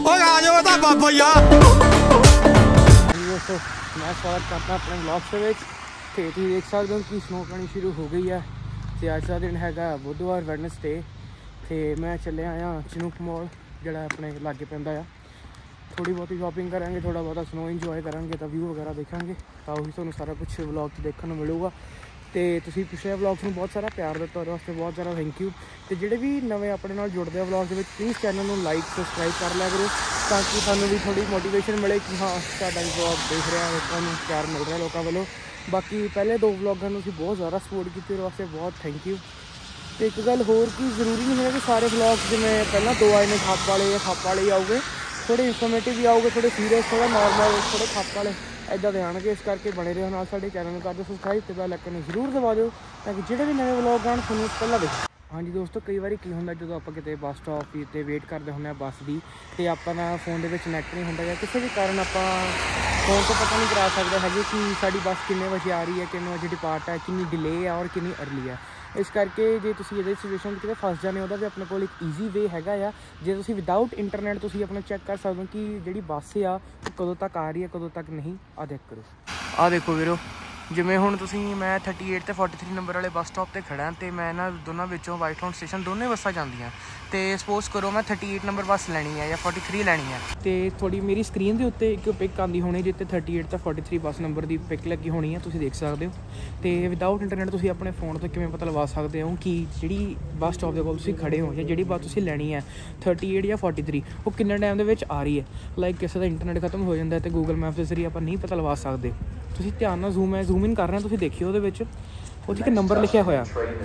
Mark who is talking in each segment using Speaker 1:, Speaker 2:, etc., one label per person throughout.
Speaker 1: दोस्तों मैं स्वागत करता अपने ब्लॉग से तुम देख सकते हो कि स्नो पैनी शुरू हो गई है। तो अज का दिन है बुधवार वैडनसडे। तो मैं चले आया चिनूक मॉल जोड़ा अपने लागे पैंदा आ। थोड़ी बहुत शॉपिंग करांगे, थोड़ा बहुत स्नो इंजॉय करांगे, तो व्यू वगैरह देखा तो वही तुहानू सारा कुछ व्लॉग देखने को मिलेगा। तो तुसीं पिछले व्लॉग्स में बहुत सारा प्यार दिता, और वास्ते बहुत ज़्यादा थैंक यू। तो जोड़े भी नवे अपने नाल जुड़ते हैं व्लॉग के प्लीज़ चैनल को लाइक सबसक्राइब कर लिया करो, ताकि सानू भी थोड़ी मोटिवेशन मिले कि हाँ साडा भी व्लॉग देख रहा है, लोगों को प्यार मिल रहा है लोगों वालों। बाकी पहले 2 व्लॉगां नूं असीं बहुत ज़्यादा सपोर्ट की, वास्ते बहुत थैंक यू। तो एक गल होर कि जरूरी नहीं है कि सारे व्लॉग जिवें पहला 2 आए ने खप वाले या खप वाले ही आऊगे, थोड़े इन्फॉर्मेटिव भी आऊगे, थोड़े सीरियस, थोड़ा नॉर्मल, थोड़े खप वाले इदा दे आएंगे। इस करके बने रहो नाल साडे चैनल कर दो सब्सक्राइब, तो बैल आइकन जरूर दबा दो ताकि जोड़े भी नवे व्लॉग आने थोड़ा पहला देखो। हाँ जी दोस्तों, कई बार की होंगे जो आप कितने बस स्टॉप पर वेट करते होंगे बस की, तो अपना फोन के नेट नहीं होंगे या किसी भी कारण आप फोन तो पता नहीं करा सकते है कि साड़ी बस किन्ने बजे आ रही है, किन्ने बजे डिपार्ट है, कितनी डिले है और कितनी अर्ली है। इस करके जो तुम ये सिचुएशन कितने फस जाने वह भी अपने को एक ईजी वे है। जो तुम विदाउट इंटरनेट तुम अपना चैक कर सकते हो कि जी बस आ कदों तक आ रही है कदों तक नहीं। आ देख करो, आ देखो वीरो, जिमें हुण तुसीं मैं 38 तो 43 नंबर वाले बस स्टॉप पर खड़ा, तो मैं ना दोनों विचों वाइट हाउस स्टेशन दोनों बसा जांदियां। तो सपोज करो मैं 38 नंबर बस लैनी है या 43 लैनी है, तो थोड़ी मेरी स्क्रीन के उत्ते एक पिक आती होनी जिते 38 तो 43 बस नंबर की पिक लगी होनी है, तुसीं देख सकते हो। तो विदाउट इंटरनेट तुसीं अपने फोन तो किवें पता लगा सकते हो कि जी बस स्टॉप के कोल तुसीं खड़े हो या जी बस तुसीं लैनी है 38 या 43 वो किन्ने टाइम दे विच आ रही है। लाइक किसी का इंटरनेट खत्म हो जाता है तो गूगल मैप के जरिए आप नहीं पता लगा सकते। तुसीं ध्यान नाल जूम इन कर रहे हो, तुसीं देखियो उहदे विच उत्थे एक नंबर लिखिया होया,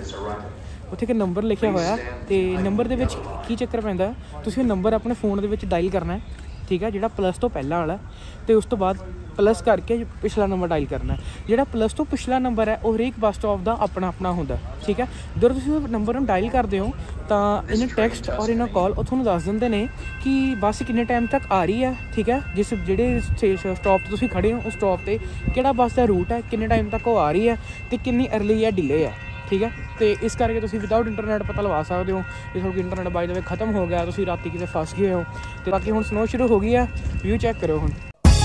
Speaker 1: उत्थे एक नंबर लिखिया होया, तो नंबर दे विच की चक्कर पैंदा, तुसीं नंबर अपने फोन दे विच डायल करना है, ठीक है, जिहड़ा प्लस तो पहला वाला, तो उस तो बाद प्लस करके पिछला नंबर डायल करना है। जिहड़ा प्लस तो पिछला नंबर है वो हरेक बस स्टॉप का अपना अपना होंदा, ठीक है। जब तुसीं नंबर नूं डायल करते हो तो इन्हें टैक्सट और इन्हें कॉल वो तुहानूं दस दिंदे ने कि बस किन्ने टाइम तक आ रही है, ठीक है। जिस जिहड़े स्टॉप तुसीं खड़े हो उस स्टॉप पर किहड़ा बस का रूट है, किन्ने टाइम तक वो आ रही है, तो कितनी अर्ली या डिले है, ठीक है। तो इस करके तुसीं विदाउट इंटरनेट पता लगा सकते हो। जो थोड़ा इंटरनेट बाय द वे खत्म हो गया, तुसीं राती किते फस गए हो, तो बाकी हुण स्नो शुरू हो गई है, व्यू चैक करो। हुण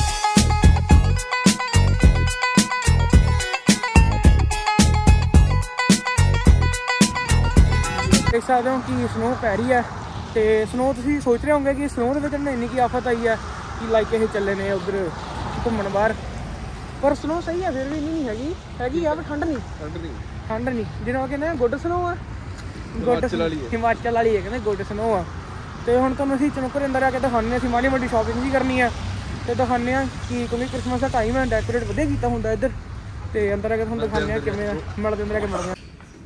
Speaker 1: देख सकते हो कि स्नो पै रही है। तो स्नो तुसीं सोच रहे होंगे कि स्नो के इन्नी की आफत आई है कि लाइक ये चले ने उधर घूमन बाहर, पर स्नो सही है फिर भी इन्नी नहीं हैगी है, पर ठंड नहीं जिन्होंने कहते गुड स्नो है, हिमाचल वाली है कहते गुड स्नो आ। तो हम तुम असी चिनूक अंदर आके दिखाने, अं माड़ी मोटी शॉपिंग भी करनी है, तो दिखाने कि क्योंकि क्रिसमस का टाइम है, डेकोरेट वधिया किया होंगे इधर। तो अंदर आके तुहानूं दिखाने किवें मिलते अंदर आके मिलते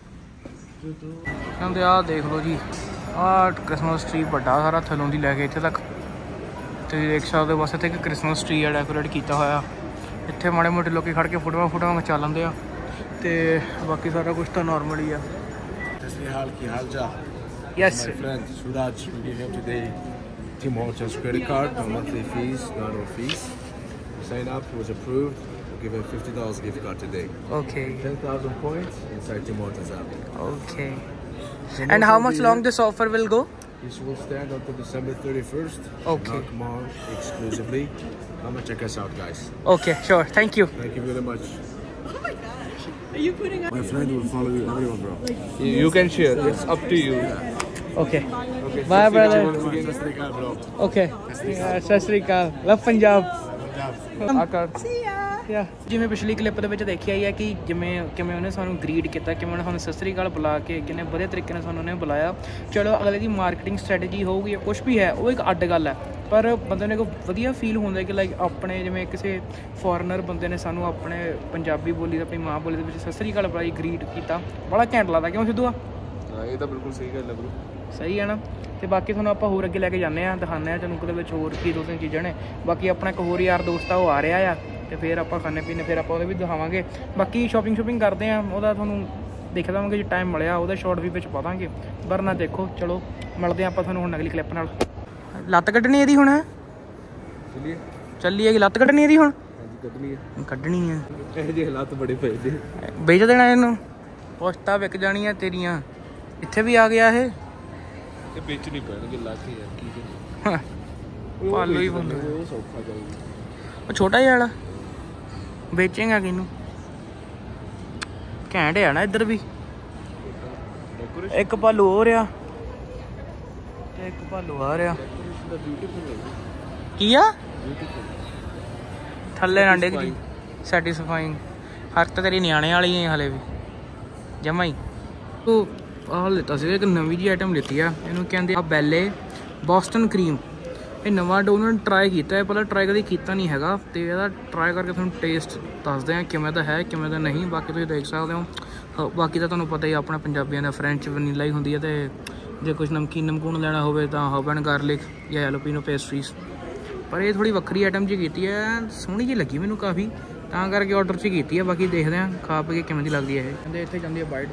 Speaker 1: हैं। आ देख लो जी, आ क्रिसमस ट्री बड़ा सारा थलों की लैके इत्थे तक, तो देख सकते हो बस इत्थे एक क्रिसमस ट्री है डेकोरेट किया होया। इत्थे माड़े मोटे लोग खड़ के फोटोआं खचा लेंदे आ, तो बाकी सारा कुछ तो नॉर्मल ही है। Yes.
Speaker 2: My friend Suraj, we give him today Tim Hortons credit card, no monthly fees, no fees. Sign up, he was approved. We'll give him $50 gift card today.
Speaker 1: Okay.
Speaker 2: 10,000 points inside Tim Hortons app.
Speaker 1: Okay. And how much long this offer will go?
Speaker 2: This will stand until December 31st.
Speaker 1: Okay.
Speaker 2: Mall exclusively. Come and check us out, guys.
Speaker 1: Okay, sure. Thank you.
Speaker 2: Thank you very much.
Speaker 3: Oh my gosh. Are you putting up?
Speaker 2: My friend will follow you, everyone, bro.
Speaker 4: You can share. It's up to you.
Speaker 1: Okay.
Speaker 4: Okay.
Speaker 1: Bye, brother.
Speaker 2: Bro.
Speaker 1: Okay. ਸਤਿ ਸ਼੍ਰੀ ਅਕਾਲ, ਲਵ ਪੰਜਾਬ। ਜਿਵੇਂ ਪਿਛਲੀ clip ਦੇ ਵਿੱਚ ਦੇਖਿਆ ਹੀ ਹੈ ਕਿ ਕਿਵੇਂ ਉਹਨੇ ਸਾਨੂੰ ਗ੍ਰੀਟ ਕੀਤਾ, ਕਿਵੇਂ ਉਹਨੇ ਸਾਨੂੰ ਸਤਿ ਸ਼੍ਰੀ ਅਕਾਲ ਬੁਲਾ ਕੇ ਕਿੰਨੇ ਵਧੀਆ ਤਰੀਕੇ ਨਾਲ ਸਾਨੂੰ ਉਹਨੇ ਬੁਲਾਇਆ। ਚਲੋ ਅਗਲੇ ਦੀ ਮਾਰਕੀਟਿੰਗ ਸਟ੍ਰੈਟਜੀ ਹੋਊਗੀ ਜਾਂ ਕੁਛ ਵੀ ਹੈ, ਉਹ ਇੱਕ ਅੱਡ ਗੱਲ ਹੈ, ਪਰ ਬੰਦੇ ਨੂੰ ਇੱਕ ਵਧੀਆ ਫੀਲ ਹੁੰਦਾ ਕਿ ਲਾਈਕ ਆਪਣੇ ਜਿਵੇਂ ਕਿਸੇ ਫੋਰਨਰ ਬੰਦੇ ਨੇ ਸਾਨੂੰ ਆਪਣੇ ਪੰਜਾਬੀ ਬੋਲੀ ਦਾ, ਆਪਣੀ ਮਾਂ ਬੋਲੀ ਦੇ ਵਿੱਚ ਸਤਿ ਸ਼੍ਰੀ ਅਕਾਲ ਬੁਲਾਈ, ਗ੍ਰੀਟ ਕੀਤਾ, ਬੜਾ ਘੈਂਟ ਲੱਗਦਾ। ਕਿਉਂ ਸਿੱਧੂ ਆ?
Speaker 4: ਇਹ ਤਾਂ ਬਿਲਕੁਲ ਸਹੀ ਗੱਲ ਹੈ ਬ్రో,
Speaker 1: ਸਹੀ ਹੈ ਨਾ। तो बाकी थोड़ा आप होर अगे लैके जाने, दिखाने चिनूक के होर की 2-3 चीज़ा ने। बाकी अपना एक होर यार दोस्त आ रहा है, तो फिर आप खाने पीने फिर आप भी दिखावे। बाकी शॉपिंग करते हैं, वह थोड़ा देख देंगे जो टाइम मिले वो शॉर्ट भी पा देंगे, वरना देखो चलो मिलते हैं आप हम अगली क्लिप नाल। लत्त कड्ढनी इहदी हुण चली है, लत्त कड्ढनी इहदी हुण कड्ढनी है।
Speaker 4: ਇਹ ਹਾਲਾਤ बड़े पे जे
Speaker 1: बेच देना इहनूं, पोस्टा विक जाणियां तेरियां। इत्थे भी आ गया ये
Speaker 4: बेचनी पैणगे ला के यार की करिए।
Speaker 1: ਪਾਲੋ ਹੀ ਬੰਦੇ
Speaker 4: ਉਹ ਸੌਖਾ ਜਾਊਗਾ।
Speaker 1: ਉਹ ਛੋਟਾ ਜਿਹਾ ਵਾਲਾ ਵੇਚੇਗਾ ਕਿਹਨੂੰ? ਘੈਂਟ ਆ ਨਾ ਇੱਧਰ ਵੀ। ਇੱਕ ਭਾਲੂ ਹੋ ਰਿਹਾ ਤੇ ਇੱਕ ਭਾਲੂ ਆ ਰਿਹਾ। ਕੀ ਆ ਥੱਲੇ ਨਾ ਡਿੱਗ ਜੀ। ਸੈਟੀਸਫਾਈਂਗ ਹਰਕਤ ਤੇਰੀ ਨਿਆਣੇ ਵਾਲੀ ਹੈ ਹਲੇ ਵੀ ਜਮਾ ਹੀ। ਉਹ ਆਹ ਲਿੱਤਾ ਸੀ ਇੱਕ ਨਵੀਂ ਜਿਹੀ ਆਈਟਮ ਲਿੱਤੀ ਆ, ਇਹਨੂੰ ਕਹਿੰਦੇ ਆ ਬੈਲੇ ਬੋਸਟਨ ਕਰੀਮ। ਇਹ ਨਵਾਂ ਡੋਨਟ ਟਰਾਈ ਕੀਤਾ ਹੈ, ਪਹਿਲਾਂ ਟਰਾਈ ਕਦੇ ਕੀਤਾ ਨਹੀਂ ਹੈਗਾ ਤੇ ਇਹਦਾ ਟਰਾਈ ਕਰਕੇ ਤੁਹਾਨੂੰ ਟੇਸਟ ਦੱਸਦੇ ਆ ਕਿਵੇਂ ਦਾ ਹੈ ਕਿਵੇਂ ਦਾ ਨਹੀਂ। ਬਾਕੀ ਤੁਸੀਂ ਦੇਖ ਸਕਦੇ ਹੋ। ਬਾਕੀ ਤਾਂ ਤੁਹਾਨੂੰ ਪਤਾ ਹੀ ਆਪਣਾ ਪੰਜਾਬੀਆਂ ਦਾ ਫਰੈਂਚ ਵਨੀਲਾ ਹੀ ਹੁੰਦੀ ਹੈ ਤੇ ਜੇ ਕੁਝ ਨਮਕੂਨ ਲੈਣਾ ਹੋਵੇ ਤਾਂ ਹਰਬ ਐਂਡ ਗਾਰਲਿਕ ਜਾਂ ਐਲੋਪੀਨੋ ਪੇਸਟਰੀਜ਼। ਪਰ ਇਹ ਥੋੜੀ ਵੱਖਰੀ ਆਈਟਮ ਜੀ ਕੀਤੀ ਹੈ, ਸੋਹਣੀ ਜਿਹੀ ਲੱਗੀ ਮੈਨੂੰ ਕਾਫੀ, ਤਾਂ ਕਰਕੇ ਆਰਡਰ 'ਚ ਕੀਤੀ ਹੈ। ਬਾਕੀ ਦੇਖਦੇ ਹਾਂ ਖਾ ਪੀ ਕੇ ਕਿਵੇਂ ਦੀ ਲੱਗਦੀ ਹੈ ਇਹ। ਕਹਿੰਦੇ ਇੱਥੇ ਜਾਂਦੀ ਹੈ ਬਾਈਟ।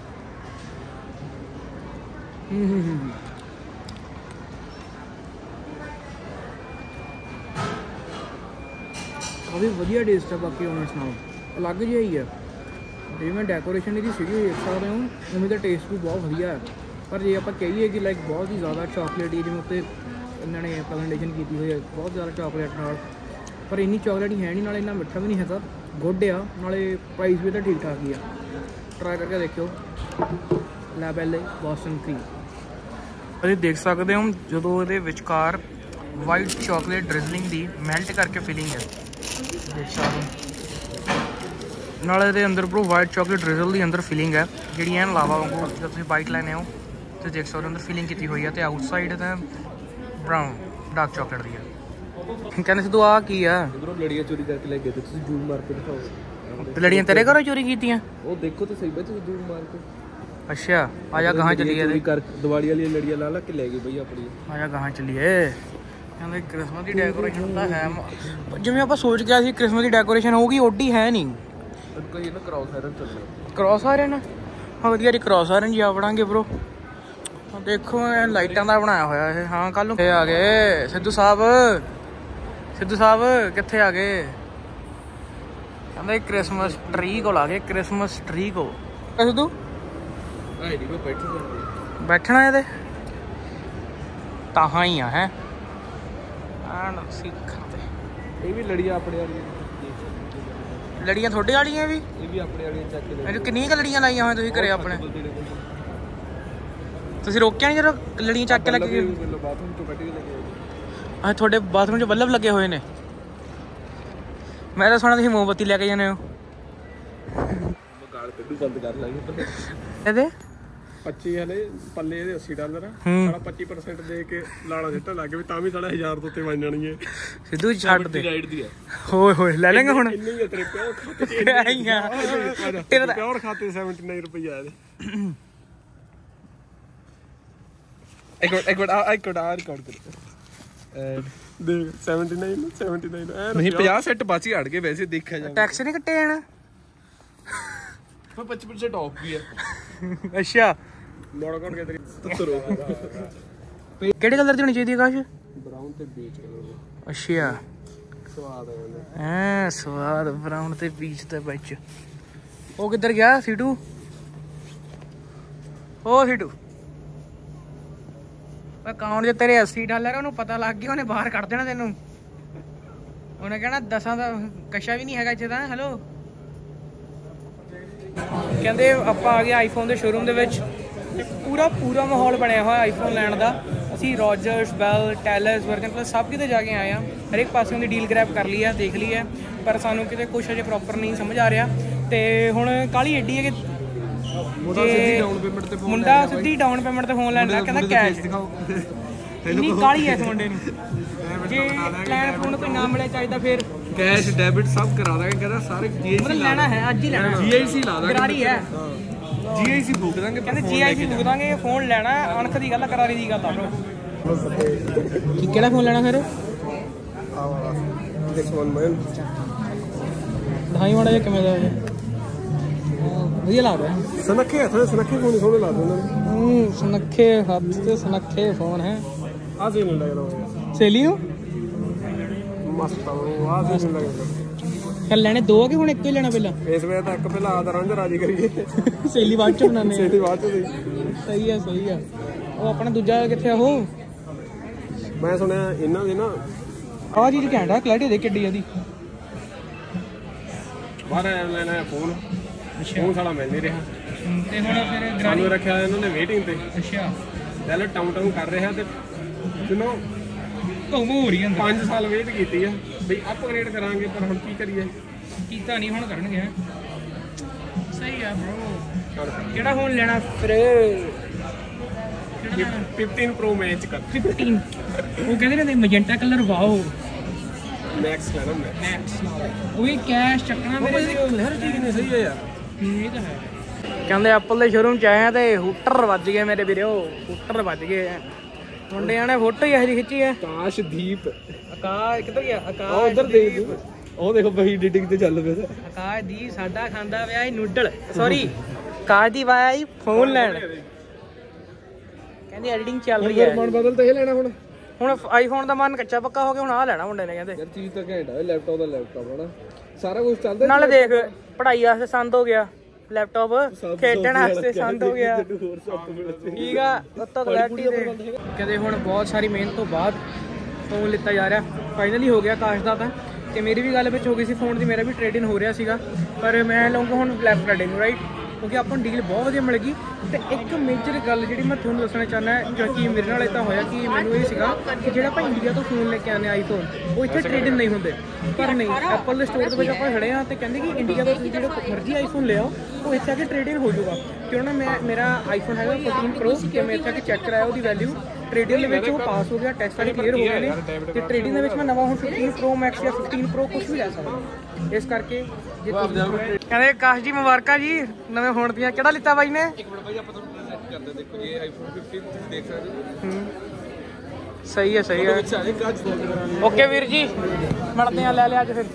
Speaker 1: ਕਾਫੀ ਵਧੀਆ ਟੇਸਟ ਹੈ ਬਾਕੀ ਓਨਰਸ ਨਾਲੋਂ, ਅਲੱਗ ਜਿਹਾ ਹੀ ਹੈ। ਜਿਵੇਂ ਡੈਕੋਰੇਸ਼ਨ ਇਹਦੀ ਸੀਗੀ ਦੇਖ ਸਕਦੇ ਹੋ ਉਵੇਂ ਦਾ ਟੇਸਟ ਵੀ ਬਹੁਤ ਵਧੀਆ ਹੈ। ਪਰ ਜੇ ਆਪਾਂ ਕਹੀਏ ਕਿ ਲਾਈਕ ਬਹੁਤ ਹੀ ਜ਼ਿਆਦਾ ਚਾਕਲੇਟ ਜਿਵੇਂ ਉੱਤੇ ਇਹਨਾਂ ਨੇ ਪ੍ਰੈਜੈਂਟੇਸ਼ਨ ਕੀਤੀ ਹੋਈ ਹੈ ਬਹੁਤ ਜ਼ਿਆਦਾ ਚਾਕਲੇਟ ਨਾਲ, ਪਰ ਇੰਨੀ ਚਾਕਲੇਟ ਹੀ ਹੈ ਨਹੀਂ, ਨਾਲੇ ਇੰਨਾ ਮਿੱਠਾ ਵੀ ਨਹੀਂ ਹੈਗਾ, ਗੁੱਡ ਆ, ਨਾਲੇ ਪ੍ਰਾਈਸ ਵੀ ਤਾਂ ਠੀਕ ਠਾਕ ਹੀ ਆ। ਟਰਾਈ ਕਰਕੇ ਦੇਖਿਓ ਲਾ ਬੈਲੇ ਬੋਸਟਨ ਕਰੀਮ। ਤੁਸੀਂ ਦੇਖ ਸਕਦੇ ਹੋ ਜਦੋਂ ਇਹਦੇ ਵਿਚਕਾਰ ਵਾਈਟ ਚਾਕਲੇਟ ਡ੍ਰਿਜ਼ਲਿੰਗ ਦੀ ਮੈਲਟ ਕਰਕੇ ਫਿਲਿੰਗ ਹੈ, ਦੇਖ ਸਕਦੇ ਹੋ। ਨਾਲ ਇਹਦੇ ਅੰਦਰ ਬਰੋ ਵਾਈਟ ਚਾਕਲੇਟ ਡ੍ਰਿਜ਼ਲ ਦੀ ਅੰਦਰ ਫਿਲਿੰਗ ਹੈ ਜਿਹੜੀ ਐਨ ਲਾਵਾ ਵਾਂਗੂ ਜਦੋਂ ਤੁਸੀਂ ਬਾਈਟ ਲੈਣੇ ਹੋ ਤੇ ਦੇਖ ਸਕਦੇ ਹੋ ਅੰਦਰ ਫਿਲਿੰਗ ਕੀਤੀ ਹੋਈ ਹੈ ਤੇ ਆਊਟਸਾਈਡ ਤਾਂ ਬਰਾਊਨ ਡਾਰਕ ਚਾਕਲੇਟ ਦੀ ਹੈ। ਕਹਿੰਦੇ ਸਿੱਧੂ ਆ ਕੀ ਆ?
Speaker 4: ਇਧਰੋਂ ਲੜੀਆਂ ਚੋਰੀ ਕਰਕੇ ਲੈ ਗਏ ਤੇ ਤੁਸੀਂ ਜੂਮ ਮਾਰ ਕੇ ਦਿਖਾਓ।
Speaker 1: ਤੇ ਲੜੀਆਂ ਤੇਰੇ ਘਰੋਂ ਚੋਰੀ ਕੀਤੀਆਂ?
Speaker 4: ਉਹ ਦੇਖੋ ਤਾਂ ਸਹੀ ਬਈ ਤੁਸੀਂ ਜੂਮ ਮਾਰ ਕੇ।
Speaker 1: ਅੱਛਾ ਆ ਜਾ ਗਾਹਾਂ ਚੱਲੀਏ
Speaker 4: ਚੋਰੀ ਕਰ ਦੀਵਾਲੀ ਵਾਲੀਆਂ ਲੜੀਆਂ ਲਾ ਲਾ ਕੇ ਲੈ ਗਏ ਬਈ ਆਪਣੀ।
Speaker 1: ਆ ਜਾ ਗਾਹਾਂ ਚੱਲੀਏ। ਕਹਿੰਦੇ ਕ੍ਰਿਸਮਸ ਦੀ ਡੈਕੋਰੇਸ਼ਨ ਤਾਂ ਹੈ ਜਿਵੇਂ ਆਪਾਂ ਸੋਚ ਗਿਆ ਸੀ ਕ੍ਰਿਸਮਸ ਦੀ ਡੈਕੋਰੇਸ਼ਨ ਹੋਊਗੀ, ਓਡੀ ਹੈ ਨਹੀਂ।
Speaker 4: ਕੋਈ ਨਾ ਕ੍ਰਾਸ ਆਇਰਨ ਚੱਲਣਾ।
Speaker 1: ਕ੍ਰਾਸ ਆਇਰਨ ਹਾਂ ਵਧੀਆ ਜੀ, ਕ੍ਰਾਸ ਆਇਰਨ ਜੀ ਆਵੜਾਂਗੇ ਬਰੋ। ਦੇਖੋ ਇਹ ਲਾਈਟਾਂ ਦਾ ਬਣਾਇਆ ਹੋਇਆ ਇਹ। ਹਾਂ ਕੱਲ ਨੂੰ ਆ ਗਏ ਸਿੱਧੂ ਸਾਹਿਬ। ਸਿੱਧੂ ਸਾਹਿਬ ਕਿੱਥੇ ਆ ਗਏ? ਕਹਿੰਦੇ ਕ੍ਰਿਸਮਸ ਟਰੀ ਕੋਲ ਆ ਗਏ, ਕ੍ਰਿਸਮਸ ਟਰੀ ਕੋਲ। ਸਿੱਧੂ ਬੈਠਣਾ ਇਹਦੇ ਤਾਂ ਹੀ ਆ ਹੈ ਸਿੱਖਾਂ ਤੇ।
Speaker 4: ਇਹ ਵੀ ਲੜੀਆਂ ਆਪਣੇ ਵਾਲੀਆਂ,
Speaker 1: ਲੜੀਆਂ ਤੁਹਾਡੇ ਵਾਲੀਆਂ ਵੀ?
Speaker 4: ਇਹ ਵੀ ਆਪਣੇ ਵਾਲੀਆਂ ਚੱਕ ਕੇ ਲੈ।
Speaker 1: ਕਿੰਨੀਆਂ ਕੁ ਲੜੀਆਂ ਲਾਈਆਂ ਹੋਈਆਂ ਤੁਸੀਂ ਘਰੇ ਆਪਣੇ? ਤੁਸੀਂ ਰੋਕਿਆ ਨਹੀਂ ਜਦੋਂ ਲੜੀਆਂ ਚੱਕ ਕੇ ਲੱਗ ਗਏ?
Speaker 4: ਬਾਥਰੂਮ ਤੋਂ ਕੱਢ ਕੇ ਲੈ ਕੇ
Speaker 1: ਆਹ ਤੁਹਾਡੇ ਬਾਥਰੂਮ 'ਚ ਬੱਲਬ ਲੱਗੇ ਹੋਏ ਨੇ। ਮੈਂ ਤਾਂ ਸੁਣਿਆ ਤੁਸੀਂ ਮੋਮਬੱਤੀ ਲੈ ਕੇ ਜਾਂਦੇ ਹੋ।
Speaker 4: ਗਾਲ ਕੱਢੂ ਬੰਦ ਕਰ ਲਾਂਗੇ
Speaker 1: ਇਹਦੇ
Speaker 2: 25 ਹਲੇ ਪੱਲੇ ਇਹਦੇ $80 ਸਾਡਾ 25% ਦੇ ਕੇ ਲਾਣਾ ਸਿੱਟਣ ਲੱਗ ਵੀ ਤਾਂ ਵੀ ਸਾਡਾ 1000 ਤੋਂ ਉੱਤੇ ਬਣ ਜਾਣੀ ਹੈ।
Speaker 1: ਸਿੱਧੂ ਛੱਡ ਦੇ
Speaker 4: ਰਾਈਡ ਦੀ ਹੈ।
Speaker 1: ਹੋਏ ਹੋਏ ਲੈ ਲੈਂਗੇ ਹੁਣ।
Speaker 2: ਇੰਨੀ ਹੈ ਤੇਰੇ ਪਿਓ ਖਾਤੇ 'ਚ
Speaker 1: ਤੇਰਾ
Speaker 2: ਪਿਓਰ ਖਾਤੇ 79 ਰੁਪਏ ਆਏ।
Speaker 4: ਇੱਕ ਮਿੰਟ ਆ ਰਿਕਾਰਡ ਕਰ
Speaker 2: ਦੇਖ 79
Speaker 4: ਨਹੀਂ 50 ਸੈੱਟ ਬਾਚੀ ਹਟ ਗਏ ਵੈਸੇ ਦੇਖਿਆ ਜਾਵੇ।
Speaker 1: ਟੈਕਸ ਨਹੀਂ ਕੱਟੇ ਜਾਣਾ?
Speaker 4: ਪਰ 25% ਆਫ ਵੀ ਹੈ।
Speaker 1: ਅੱਛਾ
Speaker 2: ਮੋੜ ਕੋਣ ਕੇ ਤੇਰੀ
Speaker 1: ਕਿਹੜੇ ਕਲਰ ਦੀ ਹੋਣੀ ਚਾਹੀਦੀ ਆਕਾਸ਼?
Speaker 2: ਬਰਾਊਨ ਤੇ ਬੀਚ ਕਲਰ
Speaker 1: ਅੱਛਾ
Speaker 2: ਸਵਾਦ ਆ ਜਾਂਦਾ।
Speaker 1: ਐ ਸਵਾਦ ਬਰਾਊਨ ਤੇ ਬੀਚ ਦੇ ਵਿੱਚ। ਉਹ ਕਿੱਧਰ ਗਿਆ ਸੀਟੂ? ਉਹ ਸੀਟੂ ਅਕਾਊਂਟ 'ਚ ਤੇਰੇ $80 ਉਹਨੂੰ ਪਤਾ ਲੱਗ ਗਿਆ, ਉਹਨੇ ਬਾਹਰ ਕੱਢ ਦੇਣਾ ਤੈਨੂੰ। ਉਹਨੇ ਕਹਿਣਾ 10 ਦਾ ਕਸ਼ਾ ਵੀ ਨਹੀਂ ਹੈਗਾ ਇੱਥੇ ਤਾਂ। ਹੈਲੋ ਕਹਿੰਦੇ ਆਪਾਂ ਆ ਗਏ ਆਈਫੋਨ ਦੇ ਸ਼ੋਰੂਮ ਦੇ ਵਿੱਚ। ਪੂਰਾ ਮਾਹੌਲ ਬਣਿਆ ਹੋਇਆ ਆਈਫੋਨ ਲੈਣ ਦਾ। ਅਸੀਂ Rogers, Bell, Telus, Verizon plus ਸਭ ਕਿਤੇ ਜਾ ਕੇ ਆਏ ਹਾਂ। ਹਰੇਕ ਪਾਸਿਓਂ ਦੀ ਡੀਲ ਗ੍ਰੈਬ ਕਰ ਲਈ ਹੈ, ਦੇਖ ਲਈ ਹੈ, ਪਰ ਸਾਨੂੰ ਕਿਤੇ ਕੁਛ ਅਜੇ ਪ੍ਰੋਪਰ ਨਹੀਂ ਸਮਝ ਆ ਰਿਹਾ। ਤੇ ਹੁਣ ਕਾਹਲੀ ਐਡੀ ਹੈ ਕਿ ਮੁੰਡਾ ਸਿੱਧੀ ਡਾਊਨ ਪੇਮੈਂਟ ਤੇ ਫੋਨ ਲੈਣ ਲੱਗਾ, ਕਹਿੰਦਾ ਕੈਸ਼ ਦਿਖਾਓ। ਇੰਨੀ ਕਾਹਲੀ ਹੈ ਇਸ ਮੁੰਡੇ ਨੂੰ। ਜੇ ਪਲਾਨ ਫੋਨ ਕੋਈ ਨਾ ਮਿਲੇ ਚਾਹੀਦਾ ਫਿਰ
Speaker 4: ਕੈਸ਼ ਡੈਬਿਟ ਸਭ ਕਰਾ ਦਾਂਗੇ। ਕਹਿੰਦਾ ਸਾਰੇ
Speaker 1: ਮਤਲਬ ਲੈਣਾ ਹੈ ਅੱਜ ਹੀ ਲੈਣਾ।
Speaker 4: GIC ਲਾ ਦਾਂਗੇ।
Speaker 1: ਗਰਾਰੀ ਹੈ
Speaker 4: GIC ਫੂਕ ਦਾਂਗੇ।
Speaker 1: ਕਹਿੰਦੇ GIC ਫੂਕ ਦਾਂਗੇ। ਫੋਨ ਲੈਣਾ ਅਣਖ ਦੀ ਗੱਲ, ਕਰਾਰੀ ਦੀ ਗੱਲ ਆ ਬ్రో। ਕਿਹੜਾ ਫੋਨ ਲੈਣਾ ਫਿਰ? ਦਿਖਾਈ ਮਾੜਾ ਜਿਹਾ ਕਿਵੇਂ ਦਾ ਹੈ। ਵਧੀਆ ਲੱਗ ਰਿਹਾ।
Speaker 2: ਸੁਨੱਖੇ ਹੱਥ ਸੁਨੱਖੇ ਫੋਨ ਸੋਹਣੇ ਲੱਗਦੇ ਉਹਨਾਂ ਨੂੰ।
Speaker 1: ਸੁਨੱਖੇ ਹੱਥ ਤੇ ਸੁਨੱਖੇ ਫੋਨ ਹੈ।
Speaker 2: ਆ ਸੀ ਨਹੀਂ ਲੱਗਦਾ
Speaker 1: ਸੇਲੀ ਨੂੰ
Speaker 2: ਮਸਤ ਆ ਸੀ ਨਹੀਂ ਲੱਗਦਾ।
Speaker 1: ਚੱਲ ਲੈਣੇ ਦੋ ਕਿ ਹੁਣ ਇੱਕ ਹੀ ਲੈਣਾ ਪਹਿਲਾਂ?
Speaker 2: ਇਸ ਵੇਲੇ ਤਾਂ ਇੱਕ ਪਹਿਲਾਂ ਆਦਾ ਰੰਜ ਰਾਜੀ ਕਰੀਏ,
Speaker 1: ਸੇਲੀ ਬਾਅਦ ਚ ਬਣਾਉਂਦੇ
Speaker 2: ਸੇਲੀ ਬਾਅਦ ਚ।
Speaker 1: ਸਹੀ ਆ। ਉਹ ਆਪਣਾ ਦੂਜਾ ਕਿੱਥੇ ਆ? ਉਹ
Speaker 4: ਮੈਂ ਸੁਣਿਆ ਇਹਨਾਂ ਦੇ ਨਾ
Speaker 1: ਆਹ ਚੀਜ਼ ਘੈਂਟਾ ਕਲੈਰਿਟੀ ਦੇ ਕਿੱਡੀ ਇਹਦੀ
Speaker 4: ਬਾਹਰ ਲੈਣਾ ਫੋਨ ਫੋਨ ਸਾਲਾ ਮਿਲ ਨਹੀਂ ਰਿਹਾ
Speaker 1: ਤੇ ਹੁਣ ਫਿਰ
Speaker 4: ਸਾਨੂੰ ਰੱਖਿਆ ਇਹਨਾਂ ਨੇ ਵੇਟਿੰਗ ਤੇ
Speaker 1: ਅੱਛਾ
Speaker 4: ਪਹਿਲਾਂ ਟਾਊਨ ਕਰ ਰਿਹਾ ਤੇ ਸੁਣੋ
Speaker 1: ਧੂਮ ਹੋ ਰਹੀ ਅੰਦਰ
Speaker 4: 5 ਸਾਲ ਵੇਟ ਕੀਤੀ ਆ ਬਈ ਅਪਗ੍ਰੇਡ ਕਰਾਂਗੇ ਪਰ ਹੁਣ ਕੀ ਕਰੀਏ
Speaker 1: ਕੀਤਾ ਨਹੀਂ ਹੁਣ ਕਰਨਗੇ ਸਹੀ ਆ ਬ్రో ਕਿਹੜਾ ਫੋਨ ਲੈਣਾ ਫਿਰ
Speaker 4: 15 ਪ੍ਰੋ ਮੈਚ ਕਰ
Speaker 1: 15 ਉਹ ਕਹਿੰਦੇ ਨੇ ਮੈਜੈਂਟਾ ਕਲਰ ਵਾਓ
Speaker 4: ਮੈਕਸ ਲੈਣਾ
Speaker 1: ਮੈਕਸ ਉਹ ਵੀ ਕੈਸ਼ ਚੱਕਣਾ ਮੇਰੇ
Speaker 4: ਹਰ ਚੀਜ਼ ਨੇ ਸਹੀ ਹੈ ਯਾਰ
Speaker 1: ਇਹ ਤਾਂ ਹੈ ਕਹਿੰਦੇ ਐਪਲ ਦੇ ਸ਼ੋਰੂਮ ਚ ਆਏ ਆ ਤੇ ਹੂਟਰ ਵੱਜ ਗਏ ਮੇਰੇ ਵੀਰੋ ਹੂਟਰ ਵੱਜ ਗਏ ਮੁੰਡਿਆਂ ਨੇ ਫੋਟੋ ਹੀ ਇਹਦੀ ਖਿੱਚੀ ਹੈ
Speaker 4: ਆਕਾਸ਼ਦੀਪ
Speaker 1: ਆਕਾਸ਼ ਕਿੱਧਰ ਗਿਆ ਆਕਾਸ਼
Speaker 4: ਉਹ ਉਧਰ ਦੇਖ ਉਹ ਦੇਖੋ ਬਈ ਐਡੀਟਿੰਗ ਤੇ ਚੱਲ ਪਿਆ
Speaker 1: ਆਕਾਸ਼ ਦੀ ਸਾਡਾ ਖਾਂਦਾ ਪਿਆ ਨੂਡਲ ਸੌਰੀ ਆਕਾਸ਼ ਦੀ ਵਾਈ ਫੋਨ ਲੈਣ ਕਹਿੰਦੀ ਐਡੀਟਿੰਗ ਚੱਲ ਰਹੀ ਹੈ
Speaker 4: ਮਨ ਬਦਲ ਤਾਂ ਇਹ ਲੈਣਾ ਹੁਣ
Speaker 1: ਆਈਫੋਨ ਦਾ ਮਨ ਕੱਚਾ ਪੱਕਾ ਹੋ ਗਿਆ ਹੁਣ ਆ ਲੈਣਾ ਮੁੰਡੇ ਨੇ ਕਹਿੰਦੇ
Speaker 4: ਯਾਰ ਚੀਜ਼ ਤਾਂ ਘੈਂਟ ਆ ਲੈਪਟਾਪ ਦਾ ਲੈਪਟਾਪ ਹਨਾ ਸਾਰਾ ਕੁਝ ਚੱਲਦਾ
Speaker 1: ਨਾਲੇ ਦੇਖ ਪੜ੍ਹਾਈ ਵਾਸਤੇ ਸੰਦ ਹੋ ਗਿਆ ਲੈਪਟਾਪ ਖੇਡਣ ਵਾਸਤੇ ਸੰਦ ਹੋ ਗਿਆ ਠੀਕ ਆ ਉੱਤੋਂ ਕਲੈਰਿਟੀ ਦੇ ਕਦੇ ਹੁਣ ਬਹੁਤ ਸਾਰੀ ਮਿਹਨਤ ਤੋਂ ਬਾਅਦ ਫੋਨ ਲਿੱਤਾ ਜਾ ਰਿਹਾ ਫਾਈਨਲੀ ਹੋ ਗਿਆ ਆਕਾਸ਼ ਦਾ ਤਾਂ ਤੇ ਮੇਰੀ ਵੀ ਗੱਲ ਵਿੱਚ ਹੋ ਗਈ ਸੀ ਫੋਨ ਦੀ ਮੇਰਾ ਵੀ ਟ੍ਰੇਡ-ਇਨ ਹੋ ਰਿਹਾ ਸੀਗਾ ਪਰ ਮੈਂ ਲਊਂਗਾ ਹੁਣ ਬਲੈਕ ਫਰਾਈਡੇ ਨੂੰ ਰਾਈਟ ਕਿਉਂਕਿ ਆਪਾਂ ਨੂੰ ਡੀਲ ਬਹੁਤ ਵਧੀਆ ਮਿਲ ਗਈ ਤੇ ਇੱਕ ਮੇਜਰ ਗੱਲ ਜਿਹੜੀ ਮੈਂ ਤੁਹਾਨੂੰ ਦੱਸਣਾ ਚਾਹੁੰਦਾ ਕਿਉਂਕਿ ਮੇਰੇ ਨਾਲ ਇਦਾਂ ਹੋਇਆ ਕਿ ਮੈਨੂੰ ਇਹ ਸੀਗਾ ਕਿ ਜਿਹੜਾ ਆਪਾਂ ਇੰਡੀਆ ਤੋਂ ਫੋਨ ਲੈ ਕੇ ਆਉਂਦੇ ਆਈਫੋਨ ਉਹ ਇੱਥੇ ਟ੍ਰੇਡ-ਇਨ ਨਹੀਂ ਹੁੰਦੇ ਪਰ ਨਹੀਂ ਐਪਲ ਦੇ ਸਟੋਰ ਦੇ ਵਿੱਚ ਆਪਾਂ ਖੜੇ ਹਾਂ ਤੇ ਕਹਿੰਦੇ ਕਿ ਇੰਡੀਆ ਤੋਂ ਤੁਸੀਂ ਜਿਹੜਾ ਮਰਜ਼ੀ ਆਈਫੋਨ ਲਿਆਓ ਉਹ ਇੱਥੇ ਆ ਕੇ ਟ੍ਰੇਡ-ਇਨ ਹੋ ਜਾਊਗਾ ਕਿਉਂ ਨਾ ਮੇਰਾ ਆਈਫੋਨ ਹੈਗਾ 14 ਪ੍ਰੋ ਤੇ ਮੈਂ ਇੱਥੇ ਆ ਕੇ ਚੈੱਕ ਕਰਾਇਆ ਉਹਦੀ ਵੈਲਿਊ ਟ੍ਰੇਡ-ਇਨ ਦੇ ਵਿੱਚ ਉਹ ਪਾਸ ਹੋ ਗਿਆ ਟੈਸਟ ਵਾਲੇ ਕਲੀਅਰ ਹੋ ਗਏ ਨੇ ਤੇ ਟ੍ਰੇਡ-ਇਨ ਦੇ ਵਿੱਚ ਮੈਂ ਨਵਾਂ ਹੁਣ 15 ਪ੍ਰੋ ਮੈਕਸ ਜਾਂ 15 ਪ੍ਰੋ ਕੁਝ ਵੀ ਲੈ ਸਕਦਾ ਇਸ ਕਰਕੇ ਜੇ ਕਹਿੰਦੇ ਆਕਾਸ਼ ਜੀ ਮੁਬਾਰਕਾਂ ਜੀ ਨਵੇਂ ਫੋਨ ਦੀਆਂ ਕਿਹੜਾ ਲਿੱਤਾ ਬਾਈ ਨੇ
Speaker 4: ਇੱਕ ਮਿੰਟ ਭਾਈ ਆਪਾਂ ਤੁਹਾਨੂੰ ਪ੍ਰੈਜ਼ੈਂਟ ਕਰਦੇ ਦੇਖੋ ਇਹ ਆਈਫੋਨ 15 ਤੁਸੀਂ ਦੇਖ ਸਕਦੇ ਹੋ
Speaker 1: ਸਹੀ ਹੈ
Speaker 4: ਅੱਛਾ ਇਹ ਕਾਜ
Speaker 1: ਓਕੇ ਵੀਰ ਜੀ ਮਿਲਦੇ ਆ ਲੈ ਲਿਆ ਅੱਜ ਫਿਰ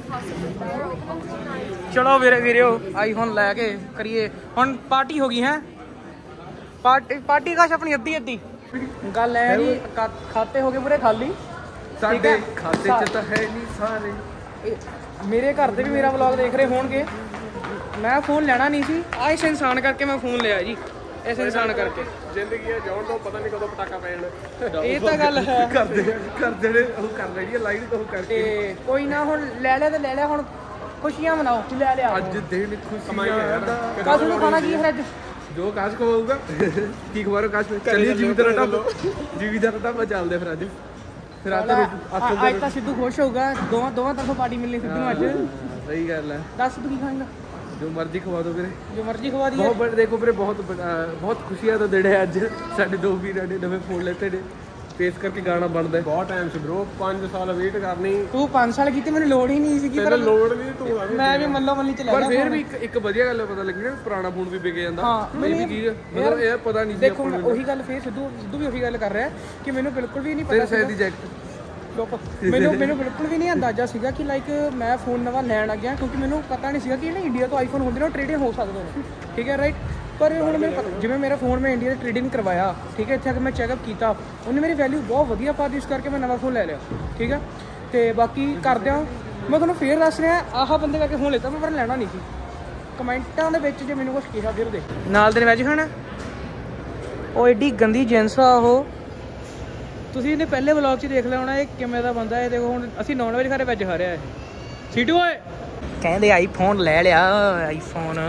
Speaker 1: ਚਲੋ ਵੀਰਿਓ ਆਈਫੋਨ ਲੈ ਕੇ ਕਰੀਏ ਹੁਣ ਪਾਰਟੀ ਹੋ ਗਈ ਹੈ ਪਾਰਟੀ ਕਾਸ਼ ਆਪਣੀ ਅੱਧੀ ਗੱਲ ਹੈ ਜੀ ਖਾਤੇ ਹੋ ਗਏ ਪੂਰੇ ਖਾਲੀ
Speaker 4: ਸਾਡੇ ਖਾਤੇ 'ਚ ਤਾਂ ਹੈ ਨਹੀਂ ਸਾਰੇ
Speaker 1: ਮੇਰੇ ਘਰ ਦੇ ਵੀ ਮੇਰਾ ਵਲੌਗ ਦੇਖ ਰਹੇ ਹੋਣਗੇ ਮੈਂ ਫੋਨ ਲੈਣਾ ਨਹੀਂ ਸੀ ਆ ਇਸ ਇਨਸਾਨ ਕਰਕੇ ਮੈਂ ਫੋਨ ਲਿਆ ਜੀ ਇਸ ਇਨਸਾਨ ਕਰਕੇ
Speaker 4: ਜ਼ਿੰਦਗੀ ਹੈ ਜਾਣ ਤੋਂ ਪਤਾ ਨਹੀਂ ਕਦੋਂ ਪਟਾਕਾ ਪੈ ਜਾਣਾ
Speaker 1: ਇਹ ਤਾਂ ਗੱਲ ਹੈ
Speaker 4: ਕਰਦੇ ਨੇ ਉਹ ਕਰ ਲੈਣੀ ਹੈ ਲਾਈਨ ਤੋਂ ਕਰਕੇ
Speaker 1: ਤੇ ਕੋਈ ਨਾ ਹੁਣ ਲੈ ਲਿਆ ਹੁਣ ਖੁਸ਼ੀਆਂ ਮਨਾਓ ਲੈ ਲਿਆ
Speaker 4: ਅੱਜ ਦਿਨ ਖੁਸ਼ੀਆਂ ਦਾ
Speaker 1: ਕਾਸ਼ ਨੂੰ ਖਾਣਾ ਕੀ ਹੈ ਅੱਜ
Speaker 4: ਜੋ ਕਾਸ਼ ਖਵਾਊਗਾ ਕੀ ਖਵਾਰੋ ਕਾਸ਼ ਚੱਲੀਏ ਜੀਵੀ ਦਾ ਢਾਬਾ ਚੱਲਦੇ ਫਿਰ
Speaker 1: ਅੱਜ ਤਾਂ ਸਿੱਧੂ ਖੁਸ਼ ਹੋਊਗਾ ਦੋਵਾਂ ਤਰਫੋਂ ਪਾਰਟੀ ਮਿਲਣੀ ਸਿੱਧੂ ਨੂੰ ਅੱਜ
Speaker 4: ਸਹੀ ਗੱਲ ਹੈ
Speaker 1: ਦੱਸ ਤੂੰ ਕੀ ਖਾਏਂਗਾ
Speaker 4: ਜੋ ਮਰਜ਼ੀ ਖਵਾ ਦੋ ਵੀਰੇ
Speaker 1: ਜੋ ਮਰਜ਼ੀ ਖਵਾ ਦਈਏ
Speaker 4: ਬਹੁਤ ਦੇਖੋ ਵੀਰੇ ਬਹੁਤ ਖੁਸ਼ੀਆਂ ਦਾ ਦਿਨ ਹੈ ਅੱਜ ਸਾਡੇ ਦੋ ਵੀਰਾਂ ਨੇ ਨਵੇਂ ਫੋਨ ਲੈਤੇ ਨੇ ਫੇਸ ਕਰਕੇ ਗਾਣਾ ਬਣਦਾ ਬਹੁਤ ਟਾਈਮ ਸੀ ਬ్రో 5 ਸਾਲ ਵੇਟ ਕਰਨੀ
Speaker 1: ਤੂੰ 5 ਸਾਲ ਕੀਤੀ ਮੈਨੂੰ ਲੋੜ ਹੀ ਨਹੀਂ ਸੀਗੀ
Speaker 4: ਪਰ ਲੋੜ ਨਹੀਂ ਤੂੰ
Speaker 1: ਮੈਂ ਵੀ ਮੱਲੋ ਮੱਲੀ ਚ ਲੈ
Speaker 4: ਪਰ ਫੇਰ ਵੀ ਇੱਕ ਵਧੀਆ ਗੱਲ ਪਤਾ ਲੱਗੀ ਨਾ ਪੁਰਾਣਾ ਫੋਨ ਵੀ ਵਿਕ ਜਾਂਦਾ
Speaker 1: ਹਾਂ
Speaker 4: ਇਹ ਵੀ ਚੀਜ਼ ਮਤਲਬ ਇਹ ਪਤਾ ਨਹੀਂ ਸੀ
Speaker 1: ਦੇਖੋ ਉਹੀ ਗੱਲ ਫੇਰ ਸਿੱਧੂ ਵੀ ਉਹੀ ਗੱਲ ਕਰ ਰਿਹਾ ਕਿ ਮੈਨੂੰ ਬਿਲਕੁਲ ਵੀ ਨਹੀਂ ਪਤਾ
Speaker 4: ਸੀ ਦੀ ਜੈਕਟ
Speaker 1: ਮੈਨੂੰ ਬਿਲਕੁਲ ਵੀ ਨਹੀਂ ਅੰਦਾਜ਼ਾ ਸੀਗਾ ਕਿ ਲਾਈਕ ਮੈਂ ਫੋਨ ਨਵਾਂ ਲੈਣ ਲੱਗਿਆ ਕਿਉਂਕਿ ਮੈਨੂੰ ਪਤਾ ਨਹੀਂ ਸੀਗਾ ਕਿ ਨਾ ਇੰਡੀਆ ਤੋਂ ਆਈਫੋਨ ਹੁੰਦੇ ਨੇ ਟ੍ਰੇਡ-ਇਨ ਹੋ ਸਕਦੇ ਨੇ ਠੀਕ ਹੈ ਰਾਈਟ ਪਰ ਹੁਣ ਮੈਨੂੰ ਪਤਾ ਜਿਵੇਂ ਮੇਰਾ ਫੋਨ ਮੈਂ ਇੰਡੀਆ ਦੇ ਟ੍ਰੇਡ-ਇਨ ਕਰਵਾਇਆ ਠੀਕ ਹੈ ਇੱਥੇ ਆ ਕੇ ਮੈਂ ਚੈੱਕਅਪ ਕੀਤਾ ਉਹਨੇ ਮੇਰੀ ਵੈਲਿਊ ਬਹੁਤ ਵਧੀਆ ਪਾ ਦਿੱਤੀ ਇਸ ਕਰਕੇ ਮੈਂ ਨਵਾਂ ਫੋਨ ਲੈ ਲਿਆ ਠੀਕ ਹੈ ਤੇ ਬਾਕੀ ਕਰਦਿਆਂ ਮੈਂ ਤੁਹਾਨੂੰ ਫੇਰ ਦੱਸ ਰਿਹਾ ਆਹ ਬੰਦੇ ਕਰਕੇ ਫੋਨ ਲਿੱਤਾ ਮੈਂ ਪਰ ਲੈਣਾ ਨਹੀਂ ਸੀ ਕਮੈਂਟਾਂ ਦੇ ਵਿੱਚ ਜੇ ਮੈਨੂੰ ਕੁਝ ਕਿਹਾ ਫਿਰ ਦੇ ਨਾਲ ਦੇ ਵੈਜ ਖਾਣਾ ਉਹ ਐਡੀ ਗੰਦੀ ਜਿੰਸ ਆ ਉਹ ਤੁਸੀਂ ਇਹਨੇ ਪਹਿਲੇ ਵਲੌਗ 'ਚ ਦੇਖ ਲਿਆ ਹੋਣਾ ਇਹ ਕਿਵੇਂ ਦਾ ਬੰਦਾ ਹੈ ਦੇਖੋ ਹੁਣ ਅਸੀਂ ਨੌਨ ਵੈਜ ਖਾ ਰਹੇ ਵੈਜ ਖਾ ਰਿਹਾ ਹੈ ਸੀਟੂ ਓਏ ਕਹਿੰਦੇ ਆਈਫੋਨ ਲੈ ਲਿਆ ਆਈਫੋਨ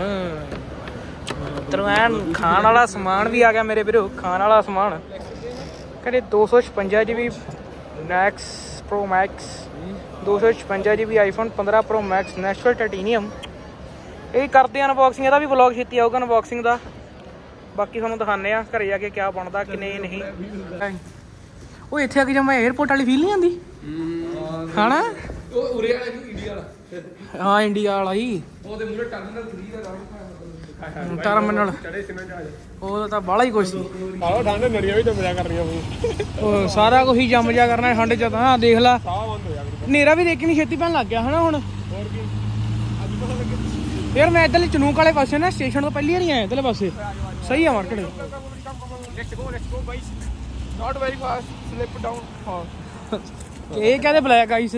Speaker 1: ਤਰਵਾਨ ਖਾਣ ਵਾਲਾ ਸਮਾਨ ਵੀ ਆ ਗਿਆ ਮੇਰੇ ਵੀਰੋ ਖਾਣ ਵਾਲਾ ਸਮਾਨ ਕਹਿੰਦੇ 256 GB max pro max 256 GB iPhone 15 pro max natural titanium ਇਹ ਕਰਦੇ ਅਨਬਾਕਸਿੰਗ ਇਹਦਾ ਵੀ ਵਲੌਗ ਛੇਤੀ ਆਊਗਾ ਅਨਬਾਕਸਿੰਗ ਦਾ ਬਾਕੀ ਤੁਹਾਨੂੰ ਦਿਖਾਉਂਦੇ ਆ ਘਰੇ ਜਾ ਕੇ ਕਿਆ ਬਣਦਾ ਕਿ ਨਹੀਂ ਉਹ ਇੱਥੇ ਆ ਕੇ ਜਦ ਮੈਂ 에어ਪੋਰਟ ਵਾਲੀ ਫੀਲ ਨਹੀਂ ਆਉਂਦੀ ਖਾਣਾ
Speaker 4: ਉਹ ਉਰੇ ਵਾਲਾ ਇੰਡੀਆ ਵਾਲਾ
Speaker 1: ਹਾਂ ਇੰਡੀਆ ਵਾਲਾ ਹੀ
Speaker 4: ਉਹਦੇ ਮੂਰੇ ਟਰਮੀਨਲ 3 ਦਾ
Speaker 1: ਟਰਮੀਨਲ
Speaker 4: ਚੜੇ ਸਿਮੈਂਟ ਜਹਾਜ਼
Speaker 1: ਉਹ ਤਾਂ ਬਾਹਲਾ ਹੀ ਕੁਛ ਸੀ
Speaker 4: ਆਹੋ ਠੰਡ ਨੜੀਆਂ ਵੀ ਤਾਂ ਮਜ਼ਾ ਕਰ ਰਹੀਆਂ
Speaker 1: ਉਹ ਸਾਰਾ ਕੁਝ ਹੀ ਜੰਮ ਜਾ ਕਰਨਾ ਠੰਡ ਚ ਤਾਂ ਦੇਖ ਲਾ
Speaker 4: ਸਾਹ ਬੰਦ ਹੋ ਜਾ
Speaker 1: ਹਨੇਰਾ ਵੀ ਦੇਖੀ ਨਹੀਂ ਛੇਤੀ ਪੈਣ ਲੱਗ ਗਿਆ ਹਨਾ ਹੁਣ
Speaker 4: ਹੋਰ ਕੀ ਅੱਜ ਪਤਾ ਲੱਗੇ
Speaker 1: ਯਾਰ ਮੈਂ ਇੱਧਰਲੇ ਚਨੂਕ ਵਾਲੇ ਪਾਸੇ ਨਾ ਸਟੇਸ਼ਨ ਤੋਂ ਪਹਿਲੀ ਵਾਰੀ ਆਇਆ ਇੱਧਰਲੇ ਪਾਸੇ ਸਹੀ ਆ ਮਾਰਕੀਟ
Speaker 4: ਲੈਟਸ ਗੋ ਬਾਈਸ not very fast slip down ਹਾਂ
Speaker 1: ਇਹ ਕਹਦੇ ਬਲੈਕ ਆਈਸ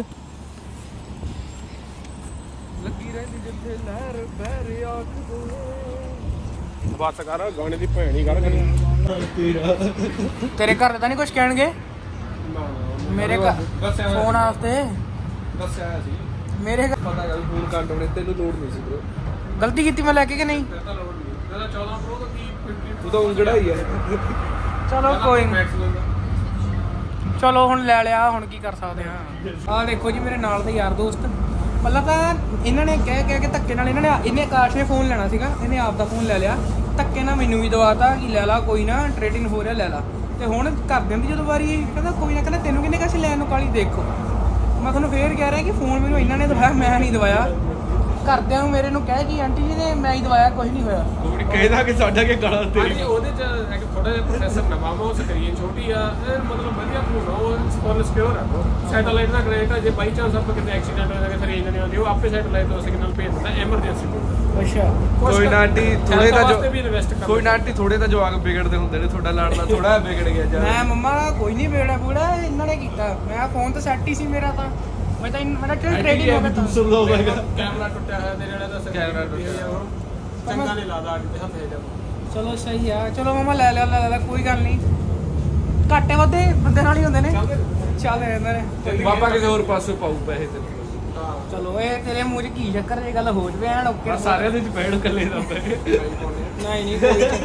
Speaker 4: ਲੱਗੀ ਰਹਿੰਦੀ ਜਿੱਥੇ ਲਹਿਰ ਬਹਿ ਆਖ ਬਾਤ ਕਰ ਗਾਣੇ ਦੀ ਭੈਣ ਹੀ ਗੱਲ ਕਰੀ
Speaker 1: ਤੇਰੇ ਘਰ ਦੇ ਤਾਂ ਨਹੀਂ ਕੁਝ ਕਹਿਣਗੇ ਮੇਰੇ ਫੋਨ ਵਾਸਤੇ
Speaker 4: ਦੱਸਿਆ ਸੀ
Speaker 1: ਮੇਰੇ
Speaker 4: ਪਤਾ ਗੱਲ ਫੋਨ ਕੱਟ ਹੋਣੇ ਤੈਨੂੰ ਲੋੜ ਨਹੀਂ ਸੀ ਬ్రో
Speaker 1: ਗਲਤੀ ਕੀਤੀ ਮੈਂ ਲੈ ਕੇ ਕਿ ਨਹੀਂ
Speaker 4: ਤਾਂ ਲੋੜ ਨਹੀਂ ਤੇਰਾ 14 ਪ੍ਰੋ ਦਾ ਕੀ 50 ਤੂੰ ਤਾਂ ਉਂਗੜਾ ਹੀ ਆ
Speaker 1: ਚਲੋ ਕੋਈ ਨਹੀਂ ਚਲੋ ਹੁਣ ਲੈ ਲਿਆ ਹੁਣ ਕੀ ਕਰ ਸਕਦੇ ਹਾਂ ਆਹ ਦੇਖੋ ਜੀ ਮੇਰੇ ਨਾਲ ਦੇ ਯਾਰ ਦੋਸਤ ਮਤਲਬ ਤਾਂ ਇਹਨਾਂ ਨੇ ਕਹਿ ਕੇ ਧੱਕੇ ਨਾਲ ਇਹਨੇ ਆਕਾਸ਼ ਨੇ ਫੋਨ ਲੈਣਾ ਸੀਗਾ ਇਹਨੇ ਆਪ ਦਾ ਫੋਨ ਲੈ ਲਿਆ ਧੱਕੇ ਨਾਲ ਮੈਨੂੰ ਵੀ ਦਵਾਤਾ ਕਿ ਲੈ ਲਾ ਕੋਈ ਨਾ ਟ੍ਰੇਡਿੰਗ ਹੋ ਰਿਹਾ ਲੈ ਲਾ ਤੇ ਹੁਣ ਘਰਦਿਆਂ ਦੀ ਜਦੋਂ ਵਾਰੀ ਕਹਿੰਦਾ ਕੋਈ ਨਾ ਕਹਿੰਦਾ ਤੈਨੂੰ ਕਿਹਨੇ ਕਹੀ ਲੈਣ ਨੂੰ ਕਾਲੀ ਦੇਖੋ ਮੈਂ ਤੁਹਾਨੂੰ ਫੇਰ ਕਹਿ ਰਿਹਾ ਕਿ ਫੋਨ ਮੈਨੂੰ ਇਹਨਾਂ ਨੇ ਦਵਾਇਆ ਮੈਂ ਨਹੀਂ ਦਵਾਇਆ ਘਰਦਿਆਂ ਨੂੰ ਮੇਰੇ ਨੂੰ ਕਹਿ ਕਿ ਆਂਟੀ ਜੀ ਨੇ ਮੈਂ ਹੀ ਦਵਾਇਆ ਕੁਝ ਨਹੀਂ ਹੋਇਆ
Speaker 4: ਕੋਈ ਕਹਿਦਾ ਕਿ ਸਾਡਾ ਕੀ ਗਾਲਾਂ ਤੇਰੀ ਉਹਦੇ ਚ ਇੱਕ ਥੋੜਾ ਜਿਹਾ ਪ੍ਰੋਸੈਸਰ ਨਵਾਂ ਵਾ ਉਹ ਸਕਰੀਨ ਛੋਟੀ ਆ ਮਤਲਬ ਵਧੀਆ ਫੋਨ ਆ ਉਹ ਫੁੱਲ ਸਿਕਿਉਰ ਆ ਸੈਟੇਲਾਈਟ ਦਾ ਕਨੈਕਟ ਆ ਜੇ ਬਾਈ ਚਾਂਸ ਆਪਾਂ ਕਿਤੇ ਐਕਸੀਡੈਂਟ ਹੋ ਜਾਵੇ ਫਿਰ ਰੇਂਜ ਨਹੀਂ ਆਉਂਦੀ ਉਹ ਆਪੇ ਸੈਟੇਲਾਈਟ ਤੋਂ ਸਿਗਨਲ ਭੇਜ ਦਿੰਦਾ ਐਮਰਜੈਂਸੀ
Speaker 1: ਅੱਛਾ
Speaker 4: ਕੋਈ ਨਾ ਆਂਟੀ ਥੋੜੇ ਦਾ ਕੋਈ ਨਾ ਆਂਟੀ ਥੋੜੇ ਦਾ ਜਵਾਕ ਵਿਗੜਦੇ ਹੁੰਦੇ ਨੇ ਤੁਹਾਡਾ ਲਾੜਦਾ ਥੋੜਾ ਵਿਗੜ ਗਿਆ ਜਾ
Speaker 1: ਮੈਂ ਮੰਮਾ ਕੋਈ ਨਹੀਂ ਵਿਗੜਿਆ ਪੂਰਾ ਇਹਨਾਂ ਨੇ ਕੀਤਾ ਮੈਂ ਫੋਨ ਤਾਂ ਸੈੱਟ ਹੀ ਸੀ ਮੇਰਾ ਤਾਂ ਮੈਂ ਤਾਂ ਮੇਰਾ ਟ੍ਰੇਡਿੰਗ ਹੋ ਗਿਆ
Speaker 4: ਦੂਸਰਾ ਦਾ ਹੋਵੇਗਾ
Speaker 3: ਕੈਮਰਾ ਟੁੱਟਿਆ ਹੋਇਆ ਤੇਰੇ ਵਾਲਾ ਦਾ
Speaker 4: ਕੈਮਰਾ ਟੁੱਟਿਆ
Speaker 3: ਚੰਗਾ ਨਹੀਂ ਲੱਗਦਾ ਅੱਗੇ ਹੱਥ ਹੈ
Speaker 1: ਚਲੋ ਸਹੀ ਆ ਚਲੋ ਮਮਾ ਲੈ ਲਿਆ ਕੋਈ ਗੱਲ ਨਹੀਂ ਘਾਟੇ ਵਾਧੇ ਬੰਦੇ ਨਾਲ ਹੀ ਹੁੰਦੇ ਨੇ ਚੱਲ ਇਹਨਾਂ ਨੇ
Speaker 4: ਪਾਪਾ ਕਿਸੇ ਹੋਰ ਪਾਸੇ ਪਾਉ ਪੈਸੇ ਤੇ
Speaker 1: ਚਲੋ ਇਹ ਤੇਰੇ ਮੂੰਹ 'ਚ ਕੀ ਚੱਕਰ ਇਹ ਗੱਲ ਹੋ ਜਵੇ ਐਨ ਓਕੇ
Speaker 4: ਸਾਰਿਆਂ ਦੇ ਚ ਪੈਣ ਕੱਲੇ ਦਾ
Speaker 1: ਨਹੀਂ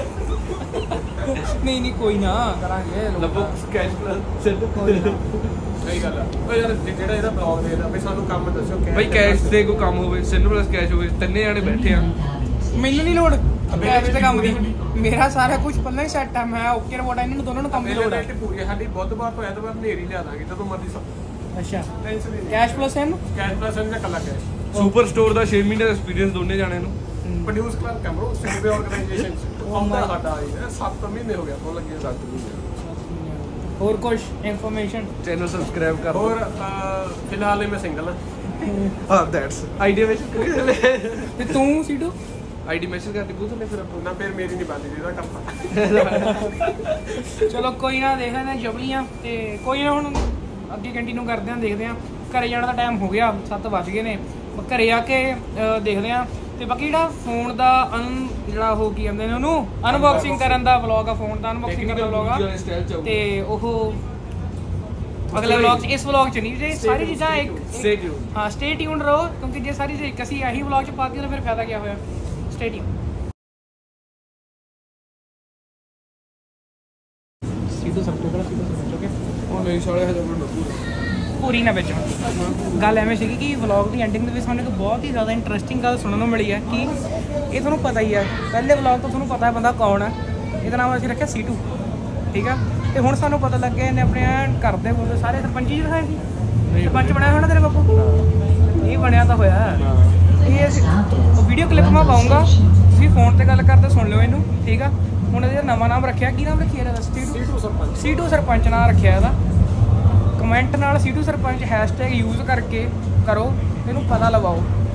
Speaker 1: ਕੋਈ ਨਹੀਂ ਕੋਈ ਨਾ ਕਰਾਂਗੇ
Speaker 4: ਲੱਭੋ ਕੈਸ਼ ਪਲੱਸ ਸਹੀ ਗੱਲ ਆ ਓ ਯਾਰ ਜਿਹੜਾ ਇਹਦਾ ਬਲੌਗ ਦੇਖਦਾ ਬਈ ਸਾਨੂੰ ਕੰਮ ਦੱਸੋ ਬਈ ਕੈਸ਼ ਦੇ ਕੋਈ ਕੰਮ ਹੋਵੇ ਸਿੰਗਲ ਪਲੱਸ ਕੈਸ਼ ਹੋਵੇ ਤਿੰਨੇ ਜਾਣੇ ਬੈਠੇ ਆ
Speaker 1: ਮੈਨੂੰ ਨਹੀਂ ਲੋੜ ਕੈਸ਼ ਦੇ ਕੰਮ ਦੀ ਮੇਰਾ ਸਾਰਾ ਕੁਝ ਪਹਿਲਾਂ ਹੀ ਸੈੱਟ ਆ ਮੈਂ ਓਕੇ ਰਿਪੋਰਟ ਇਹਨਾਂ ਨੂੰ ਦੋਨਾਂ ਨੂੰ ਕੰਮ ਦੀ ਲੋੜ ਹੈ
Speaker 4: ਪੂਰੀ ਸਾਡੀ ਬੁੱਧਵਾਰ ਤੋਂ ਐਤਵਾਰ ਨੇਰੀ ਲਿਆ ਦਾਂਗੇ ਜਦੋਂ ਮਰਜ਼ੀ ਸਭ
Speaker 1: ਅੱਛਾ cash plus M
Speaker 4: cash plus ਦਾ ਕੱਲਾ ਕੈਸ਼ ਸੁਪਰ ਸਟੋਰ ਦਾ 6 ਮਹੀਨੇ ਦਾ ਐਕਸਪੀਰੀਅੰਸ ਦੋਨੇ ਜਾਣੇ ਨੂੰ
Speaker 3: ਪ੍ਰੋਡਿਊਸ ਕਲਰ ਕੈਮਰੋ ਸਰਵੇ ਆਰਗੇਨਾਈਜੇਸ਼ਨ ਆਉਂਦਾ ਸਾਡਾ ਆਈ 7 ਮਹੀਨੇ ਹੋ ਗਿਆ ਫੋਨ ਲੱਗੇ 7 ਮਹੀਨੇ
Speaker 1: ਹੋਰ ਕੁਝ ਇਨਫੋਰਮੇਸ਼ਨ
Speaker 4: ਚੈਨਲ ਸਬਸਕ੍ਰਾਈਬ ਕਰ
Speaker 3: ਹੋਰ ਫਿਲਹਾਲ ਮੈਂ ਸਿੰਗਲ
Speaker 4: ਹਾਂ ਦੈਟਸ ਆਈਡੀਆ ਵਿੱਚ
Speaker 1: ਤੇ ਤੂੰ ਸੀਟੂ
Speaker 4: ਆਈਡੀ ਮੈਸੇਜ ਕਰਦੀ ਪੁੱਛ ਲੈ ਫਿਰ
Speaker 3: ਨਾ ਫਿਰ ਮੇਰੀ ਨਹੀਂ ਬੰਦੀ ਜਿਹਦਾ ਕਰਤਾ
Speaker 1: ਚਲੋ ਕੋਈ ਨਾ ਦੇਖਦੇ ਹਾਂ ਜਬਲੀਆਂ ਤੇ ਕੋਈ ਨਾ ਹੁਣ ਅੱਗੇ ਕੰਟੀਨਿਊ ਕਰਦੇ ਹਾਂ ਦੇਖਦੇ ਹਾਂ ਘਰੇ ਜਾਣ ਦਾ ਟਾਈਮ ਹੋ ਗਿਆ 7 ਵੱਜ ਗਏ ਨੇ ਘਰੇ ਆ ਕੇ ਦੇਖਦੇ ਹਾਂ ਤੇ ਬਾਕੀ ਜਿਹੜਾ ਫੋਨ ਦਾ ਜਿਹੜਾ ਉਹ ਕੀ ਕਹਿੰਦੇ ਨੇ ਉਹਨੂੰ ਅਨਬਾਕਸਿੰਗ ਕਰਨ ਦਾ ਵਲੌਗ ਆ ਫੋਨ ਦਾ ਅਨਬਾਕਸਿੰਗ ਕਰਨ ਦਾ ਵਲੌਗ ਆ ਤੇ ਉਹ ਅਗਲੇ ਵਲੌਗ 'ਚ ਇਸ ਵਲੌਗ 'ਚ ਨਹੀਂ ਜੇ ਸਾਰੀ ਚੀਜ਼ਾਂ ਇੱਕ ਹਾਂ ਸਟੇ ਟਿਊਨ ਰਹੋ ਕਿਉਂਕਿ ਜੇ ਸਾਰੀ ਚੀਜ਼ਾਂ ਇੱਕ ਅਸੀਂ ਇਹੀ ਵਲੌਗ 'ਚ ਪਾ ਕੇ ਤਾਂ ਫਿਰ ਫਾਇਦਾ ਕੀ ਹੋਇਆ ਸਟੇ ਟਿਊਨ ਸਿੱਧੂ ਸਭ ਤੋਂ ਪਹਿਲਾਂ ਓਕੇ
Speaker 4: ਉਹ ਨਹੀਂ ਸਾਲੇ ਹਜੇ ਮੈਨੂੰ
Speaker 1: ਪੂਰੀ ਨਾ ਵਿੱਚ ਗੱਲ ਐਵੇਂ ਸੀਗੀ ਕਿ ਵਲੌਗ ਦੀ ਐਂਡਿੰਗ ਦੇ ਵਿੱਚ ਸਾਨੂੰ ਇੱਕ ਬਹੁਤ ਹੀ ਜ਼ਿਆਦਾ ਇੰਟਰਸਟਿੰਗ ਗੱਲ ਸੁਣਨ ਨੂੰ ਮਿਲੀ ਹੈ ਕਿ ਇਹ ਤੁਹਾਨੂੰ ਪਤਾ ਹੀ ਹੈ ਪਹਿਲੇ ਵਲੌਗ ਤੋਂ ਤੁਹਾਨੂੰ ਪਤਾ ਹੈ ਬੰਦਾ ਕੌਣ ਹੈ ਇਹਦਾ ਨਾਮ ਅਸੀਂ ਰੱਖਿਆ ਸੀਟੂ ਠੀਕ ਆ ਤੇ ਹੁਣ ਸਾਨੂੰ ਪਤਾ ਲੱਗਿਆ ਇਹਨੇ ਆਪਣੇ ਘਰ ਦੇ ਬੋਲਦੇ ਸਾਰੇ ਸਰਪੰਚ ਜੀ ਦਿਖਾਏ ਸੀ ਸਰਪੰਚ ਬਣਿਆ ਹੋਣਾ ਤੇਰੇ ਬਾਪੂ ਇਹ ਬਣਿਆ ਤਾਂ ਹੋਇਆ ਇਹ ਵੀਡੀਓ ਕਲਿੱਪ ਮੈਂ ਪਾਉਂਗਾ ਤੁਸੀਂ ਫੋਨ ਤੇ ਗੱਲ ਕਰਦੇ ਸੁਣ ਲਿਓ ਇਹਨੂੰ ਠੀਕ ਆ ਹੁਣ ਇਹਦਾ ਨਵਾਂ ਨਾਮ ਰੱਖਿਆ ਕੀ ਨਾਮ ਰੱਖਿਆ ਇਹਦਾ ਸੀਟੂ ਸਰਪੰਚ ਨਾਮ ਰੱਖਿਆ ਇਹਦਾ ਕਮੈਂਟ ਨਾਲ ਸੀਟੂ ਸਰਪੰਚ ਹੈਸ਼ਟੈਗ ਯੂਜ਼ ਕਰਕੇ ਕਰੋ ਇਹਨੂੰ ਪਤਾ ਲਵਾਓ